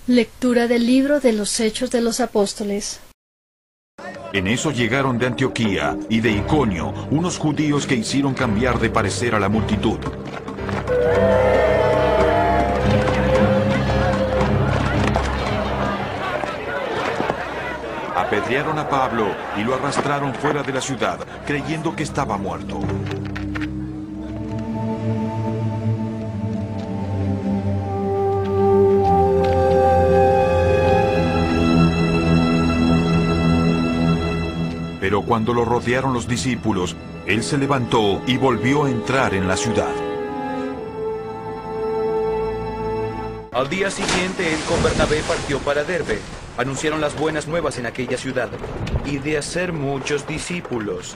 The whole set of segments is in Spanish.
Lectura del libro de los Hechos de los Apóstoles. En eso llegaron de Antioquía y de Iconio unos judíos que hicieron cambiar de parecer a la multitud. Apedrearon a Pablo y lo arrastraron fuera de la ciudad, creyendo que estaba muerto. Pero cuando lo rodearon los discípulos, él se levantó y volvió a entrar en la ciudad. Al día siguiente, él con Bernabé partió para Derbe. Anunciaron las buenas nuevas en aquella ciudad, y de hacer muchos discípulos.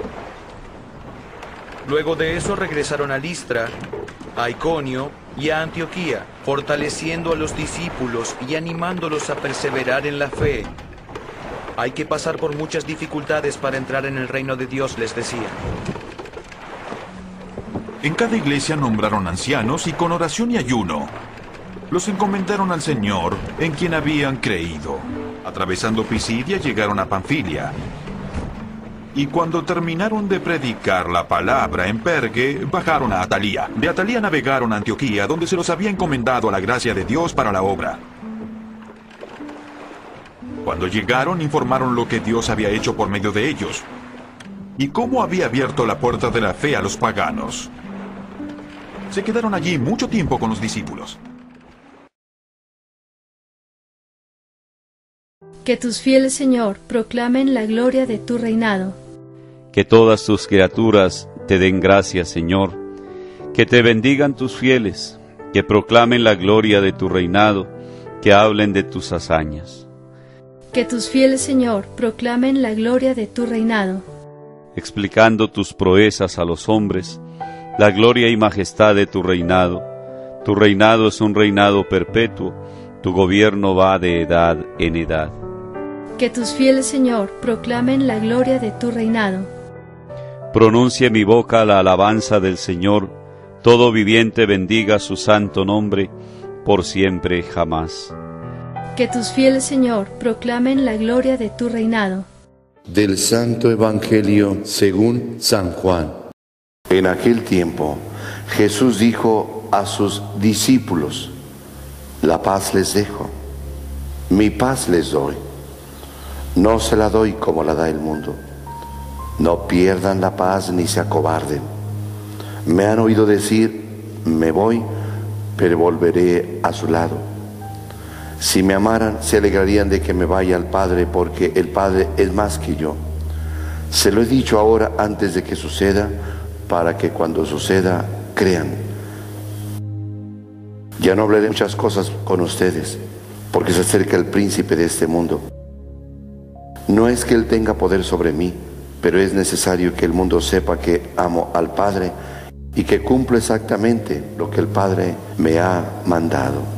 Luego de eso regresaron a Listra, a Iconio y a Antioquía, fortaleciendo a los discípulos y animándolos a perseverar en la fe. Hay que pasar por muchas dificultades para entrar en el reino de Dios, les decía. En cada iglesia nombraron ancianos y con oración y ayuno los encomendaron al Señor, en quien habían creído. Atravesando Pisidia llegaron a Panfilia. Y cuando terminaron de predicar la palabra en Perge, bajaron a Atalía. De Atalía navegaron a Antioquía, donde se los había encomendado a la gracia de Dios para la obra. Cuando llegaron, informaron lo que Dios había hecho por medio de ellos, y cómo había abierto la puerta de la fe a los paganos. Se quedaron allí mucho tiempo con los discípulos. Que tus fieles, Señor, proclamen la gloria de tu reinado. Que todas tus criaturas te den gracias, Señor. Que te bendigan tus fieles, que proclamen la gloria de tu reinado, que hablen de tus hazañas. Que tus fieles, Señor, proclamen la gloria de tu reinado. Explicando tus proezas a los hombres, la gloria y majestad de tu reinado. Tu reinado es un reinado perpetuo, tu gobierno va de edad en edad. Que tus fieles, Señor, proclamen la gloria de tu reinado. Pronuncie mi boca la alabanza del Señor, todo viviente bendiga su santo nombre, por siempre jamás. Que tus fieles, Señor, proclamen la gloria de tu reinado. Del Santo Evangelio según San Juan. En aquel tiempo, Jesús dijo a sus discípulos: la paz les dejo, mi paz les doy. No se la doy como la da el mundo. No pierdan la paz ni se acobarden. Me han oído decir: me voy, pero volveré a su lado. Si me amaran, se alegrarían de que me vaya al Padre, porque el Padre es más que yo. Se lo he dicho ahora antes de que suceda, para que cuando suceda, crean. Ya no hablaré muchas cosas con ustedes, porque se acerca el príncipe de este mundo. No es que él tenga poder sobre mí, pero es necesario que el mundo sepa que amo al Padre y que cumplo exactamente lo que el Padre me ha mandado.